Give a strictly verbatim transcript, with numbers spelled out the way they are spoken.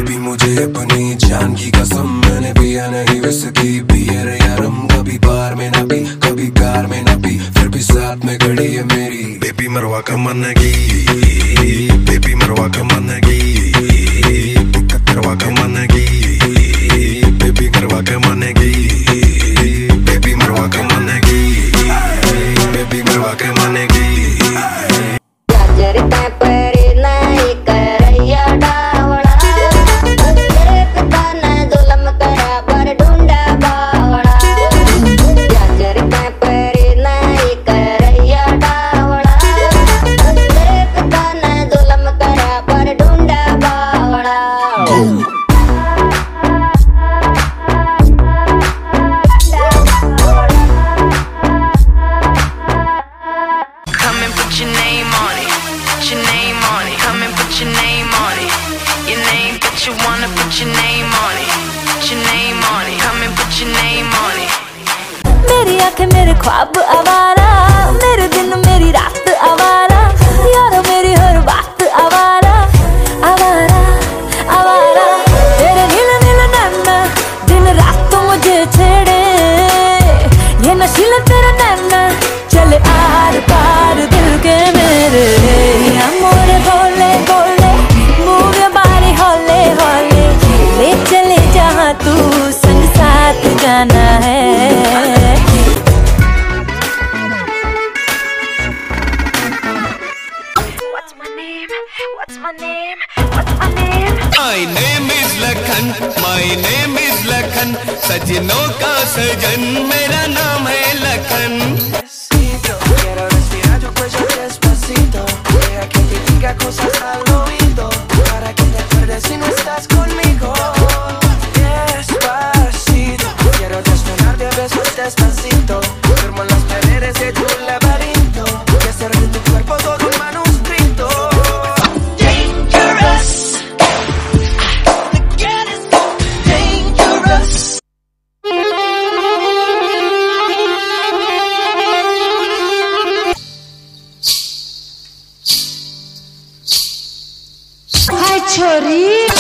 Baby मुझे अपनी जान की कसम, मैंने पिया नहीं विस्की बियर या रम, कभी बार में ना पी कभी कार में ना पी, फिर भी साथ में खड़ी है मेरी बेबी मरवा का मन की, बेबी मरवा का मन की, दिक्कत करवा का मन की, बेबी मरवा का मन की, बेबी मरवा का मन की, बेबी मरवा का मन की। मेरी आंखें मेरे ख्वाब आवारा, मेरे दिन मेरी रात आवारा, यारो मेरी हर बात आवारा, आवारा आवारा। तेरे नीले नीले नैना दिन रात तो मुझे छेड़े, ये नशीले तेरे नैना चले आर पार दिल के मेरे। मोरे बोले बोले मूव योर बॉडी हौले हौले, ले चले जहाँ तू संग साथ जाना है। What's my name? What's my name? My name is Lakhan. My name is Lakhan. सजनों का सजन मेरा नाम है Lakhan. Quiero respirar tu cuello despacito, deja que te diga cosas al oído, para que te acuerdes si no estás conmigo. Despacito, quiero desnudarte a besos despacito, firmo las paredes de tu laberinto y hacer de tu cuerpo todo un manuscrito. छोरी